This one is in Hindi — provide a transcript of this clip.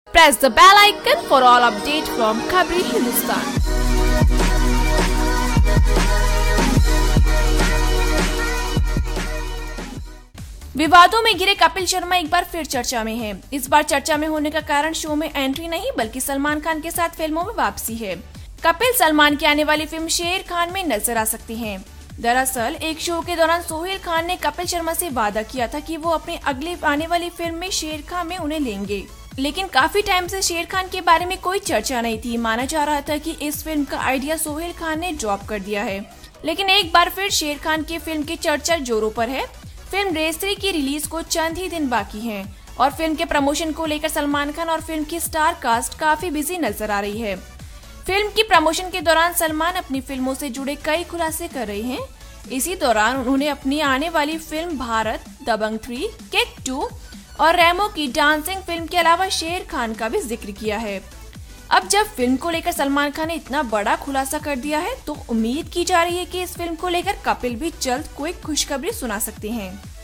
Press the bell icon for all updates from Khabri Hindustan. विवादों में घिरे कपिल शर्मा एक बार फिर चर्चा में हैं। इस बार चर्चा में होने का कारण शो में एंट्री नहीं बल्कि सलमान खान के साथ फिल्मों में वापसी है। कपिल सलमान की आने वाली फिल्म शेर खान में नजर आ सकते हैं। दरअसल एक शो के दौरान सोहेल खान ने कपिल शर्मा से वादा किया था कि वो अपनी अगली आने वाली फिल्म में शेर खान में उन्हें लेंगे, लेकिन काफी टाइम से शेर खान के बारे में कोई चर्चा नहीं थी। माना जा रहा था कि इस फिल्म का आइडिया सोहेल खान ने ड्रॉप कर दिया है, लेकिन एक बार फिर शेर खान की फिल्म की चर्चा जोरों पर है। फिल्म रेस 3 की रिलीज को चंद ही दिन बाकी हैं और फिल्म के प्रमोशन को लेकर सलमान खान और फिल्म की स्टार कास्ट काफी बिजी नजर आ रही है। फिल्म की प्रमोशन के दौरान सलमान अपनी फिल्मों से जुड़े कई खुलासे कर रहे हैं। इसी दौरान उन्होंने अपनी आने वाली फिल्म भारत, दबंग 3, किक 2 और रेमो की डांसिंग फिल्म के अलावा शेर खान का भी जिक्र किया है। अब जब फिल्म को लेकर सलमान खान ने इतना बड़ा खुलासा कर दिया है तो उम्मीद की जा रही है कि इस फिल्म को लेकर कपिल भी जल्द कोई खुशखबरी सुना सकते हैं।